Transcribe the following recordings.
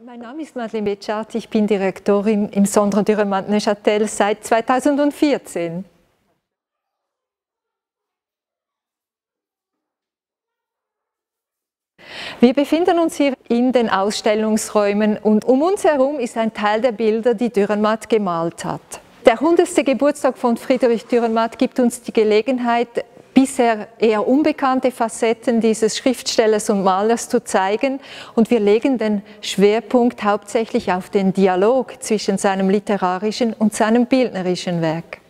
Mein Name ist Madeleine Betschart, ich bin Direktorin im Centre Dürrenmatt Neuchâtel seit 2014. Wir befinden uns hier in den Ausstellungsräumen und um uns herum ist ein Teil der Bilder, die Dürrenmatt gemalt hat. Der 100. Geburtstag von Friedrich Dürrenmatt gibt uns die Gelegenheit, bisher eher unbekannte Facetten dieses Schriftstellers und Malers zu zeigen, und wir legen den Schwerpunkt hauptsächlich auf den Dialog zwischen seinem literarischen und seinem bildnerischen Werk.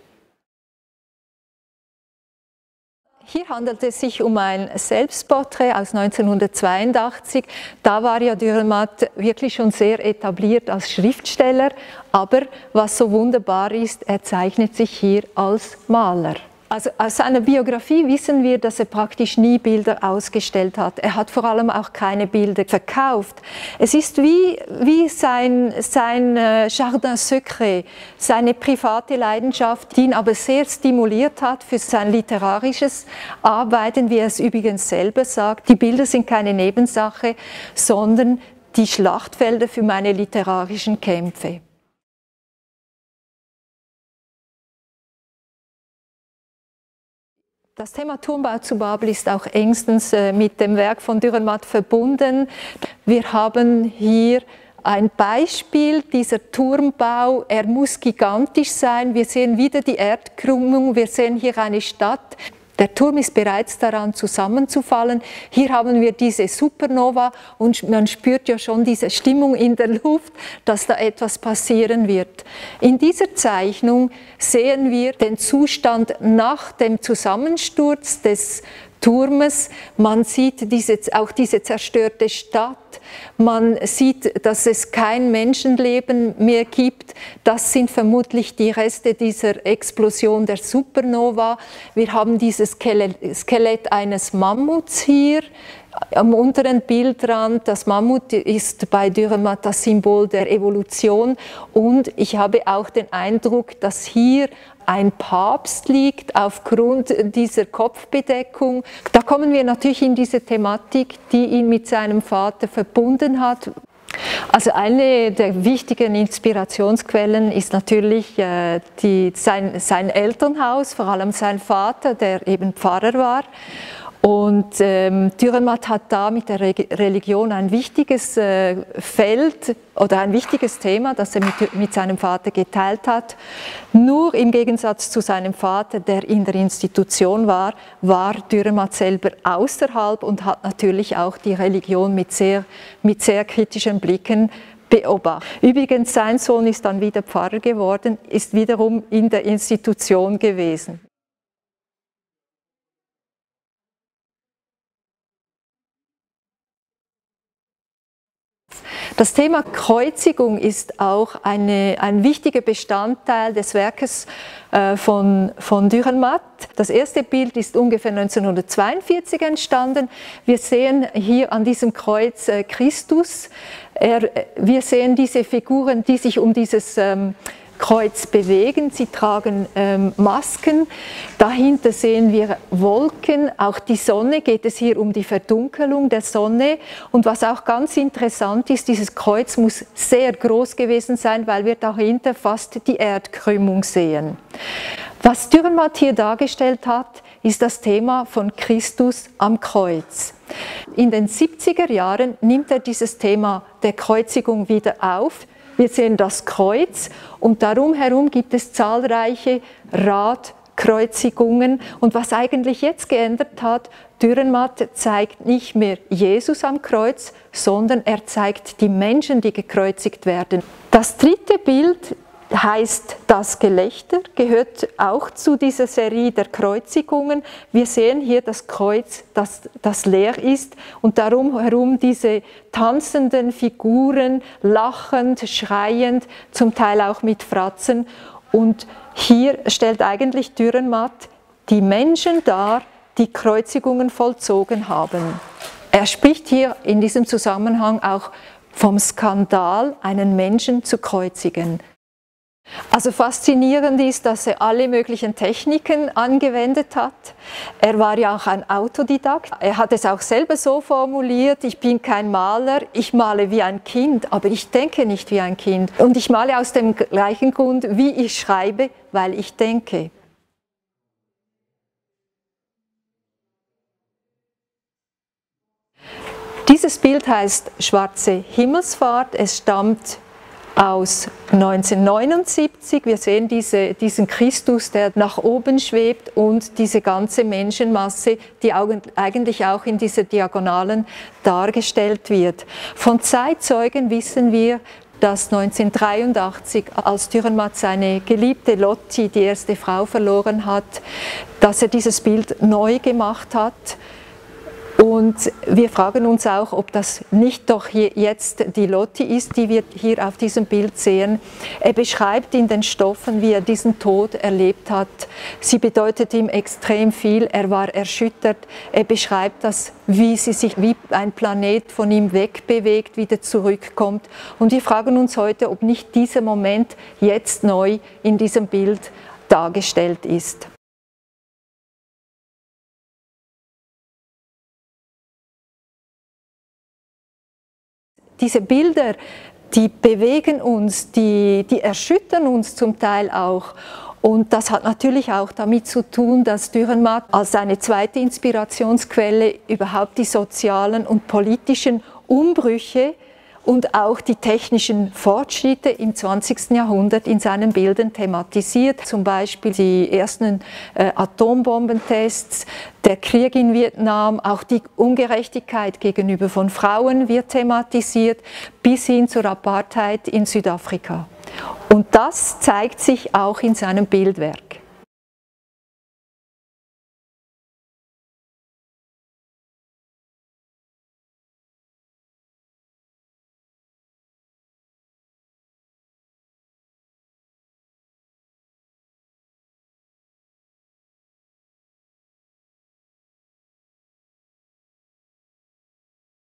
Hier handelt es sich um ein Selbstporträt aus 1982. Da war ja Dürrenmatt wirklich schon sehr etabliert als Schriftsteller, aber was so wunderbar ist, er zeichnet sich hier als Maler. Also aus seiner Biografie wissen wir, dass er praktisch nie Bilder ausgestellt hat. Er hat vor allem auch keine Bilder verkauft. Es ist wie sein Jardin secret, seine private Leidenschaft, die ihn aber sehr stimuliert hat für sein literarisches Arbeiten, wie er es übrigens selber sagt. Die Bilder sind keine Nebensache, sondern die Schlachtfelder für meine literarischen Kämpfe. Das Thema Turmbau zu Babel ist auch engstens mit dem Werk von Dürrenmatt verbunden. Wir haben hier ein Beispiel, dieser Turmbau, er muss gigantisch sein. Wir sehen wieder die Erdkrümmung, wir sehen hier eine Stadt. Der Turm ist bereits daran zusammenzufallen. Hier haben wir diese Supernova und man spürt ja schon diese Stimmung in der Luft, dass da etwas passieren wird. In dieser Zeichnung sehen wir den Zustand nach dem Zusammensturz des Turmes. Man sieht auch diese zerstörte Stadt. Man sieht, dass es kein Menschenleben mehr gibt. Das sind vermutlich die Reste dieser Explosion der Supernova. Wir haben dieses Skelett eines Mammuts hier am unteren Bildrand. Das Mammut ist bei Dürrenmatt das Symbol der Evolution, und ich habe auch den Eindruck, dass hier ein Papst liegt aufgrund dieser Kopfbedeckung. Da kommen wir natürlich in diese Thematik, die ihn mit seinem Vater verbunden hat. Also eine der wichtigen Inspirationsquellen ist natürlich sein Elternhaus, vor allem sein Vater, der eben Pfarrer war. Und Dürrenmatt hat da mit der Religion ein wichtiges Feld oder ein wichtiges Thema, das er mit seinem Vater geteilt hat. Nur im Gegensatz zu seinem Vater, der in der Institution war Dürrenmatt selber außerhalb und hat natürlich auch die Religion mit sehr kritischen Blicken beobachtet. Übrigens, sein Sohn ist dann wieder Pfarrer geworden, ist wiederum in der Institution gewesen. Das Thema Kreuzigung ist auch ein wichtiger Bestandteil des Werkes von Dürrenmatt. Das erste Bild ist ungefähr 1942 entstanden. Wir sehen hier an diesem Kreuz Christus. Wir sehen diese Figuren, die sich um dieses Kreuz bewegen. Sie tragen Masken. Dahinter sehen wir Wolken. Auch die Sonne, geht es hier um die Verdunkelung der Sonne. Und was auch ganz interessant ist, dieses Kreuz muss sehr groß gewesen sein, weil wir dahinter fast die Erdkrümmung sehen. Was Dürrenmatt hier dargestellt hat, ist das Thema von Christus am Kreuz. In den 70er Jahren nimmt er dieses Thema der Kreuzigung wieder auf. Wir sehen das Kreuz und darum herum gibt es zahlreiche Radkreuzigungen. Und was eigentlich jetzt geändert hat, Dürrenmatt zeigt nicht mehr Jesus am Kreuz, sondern er zeigt die Menschen, die gekreuzigt werden. Das dritte Bild heißt Das Gelächter, gehört auch zu dieser Serie der Kreuzigungen. Wir sehen hier das Kreuz, das leer ist, und darum herum diese tanzenden Figuren, lachend, schreiend, zum Teil auch mit Fratzen. Und hier stellt eigentlich Dürrenmatt die Menschen dar, die Kreuzigungen vollzogen haben. Er spricht hier in diesem Zusammenhang auch vom Skandal, einen Menschen zu kreuzigen. Also faszinierend ist, dass er alle möglichen Techniken angewendet hat. Er war ja auch ein Autodidakt. Er hat es auch selber so formuliert: Ich bin kein Maler, ich male wie ein Kind, aber ich denke nicht wie ein Kind. Und ich male aus dem gleichen Grund, wie ich schreibe, weil ich denke. Dieses Bild heißt Schwarze Himmelsfahrt. Es stammt aus 1979. Wir sehen diesen Christus, der nach oben schwebt, und diese ganze Menschenmasse, die eigentlich auch in dieser Diagonalen dargestellt wird. Von Zeitzeugen wissen wir, dass 1983, als Dürrenmatt seine geliebte Lotti, die erste Frau, verloren hat, dass er dieses Bild neu gemacht hat. Und wir fragen uns auch, ob das nicht doch jetzt die Lotti ist, die wir hier auf diesem Bild sehen. Er beschreibt in den Stoffen, wie er diesen Tod erlebt hat. Sie bedeutet ihm extrem viel, er war erschüttert. Er beschreibt das, wie sie sich wie ein Planet von ihm wegbewegt, wieder zurückkommt. Und wir fragen uns heute, ob nicht dieser Moment jetzt neu in diesem Bild dargestellt ist. Diese Bilder, die bewegen uns, die erschüttern uns zum Teil auch. Und das hat natürlich auch damit zu tun, dass Dürrenmatt als seine zweite Inspirationsquelle überhaupt die sozialen und politischen Umbrüche und auch die technischen Fortschritte im 20. Jahrhundert in seinen Bildern thematisiert. Zum Beispiel die ersten Atombombentests, der Krieg in Vietnam, auch die Ungerechtigkeit gegenüber von Frauen wird thematisiert, bis hin zur Apartheid in Südafrika. Und das zeigt sich auch in seinem Bildwerk.